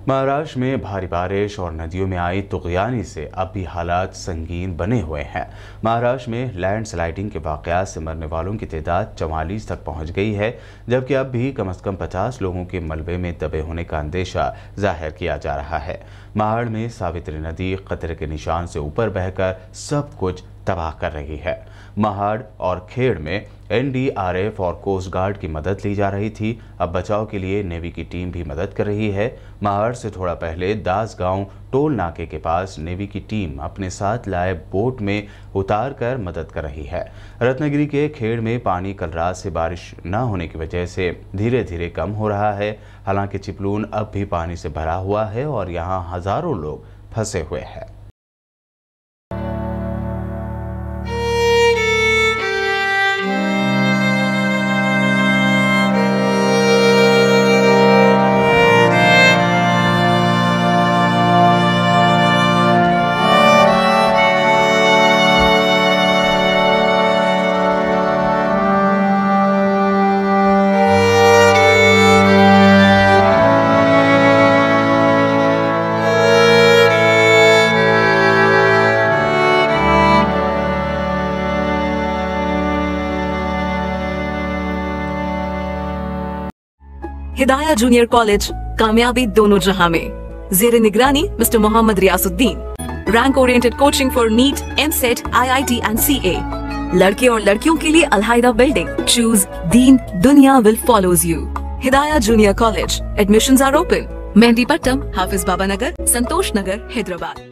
महाराष्ट्र में भारी बारिश और नदियों में आई तुगयानी से अब भी हालात संगीन बने हुए हैं। महाराष्ट्र में लैंडस्लाइडिंग के वाकयात से मरने वालों की तादाद 44 तक पहुंच गई है, जबकि अब भी कम से कम 50 लोगों के मलबे में दबे होने का अंदेशा जाहिर किया जा रहा है। महाड़ में सावित्री नदी खतरे के निशान से ऊपर बहकर सब कुछ तबाह कर रही है। महाड़ और खेड़ में एनडीआरएफ और कोस्ट गार्ड की मदद ली जा रही थी। अब बचाव के लिए नेवी की टीम भी मदद कर रही है। महाड़ से थोड़ा पहले दासगांव टोल नाके के पास नेवी की टीम अपने साथ लाए बोट में उतार कर मदद कर रही है। रत्नागिरी के खेड़ में पानी कल रात से बारिश न होने की वजह से धीरे धीरे कम हो रहा है। हालांकि चिपलून अब भी पानी से भरा हुआ है और यहाँ हजारों लोग फंसे हुए हैं। हिदाया जूनियर कॉलेज, कामयाबी दोनों जहां में। जेर निगरानी mister Mohammed Riyasuddin. Rank oriented coaching for NEET, EAMCET, IIT and CA. लड़के और लड़कियों के लिए अलहायदा बिल्डिंग। चूज दीन, दुनिया will follows you. Hidaya junior college. Admissions are open. Mehdipatnam, Hafiz Baba Nagar, Santosh Nagar, Hyderabad.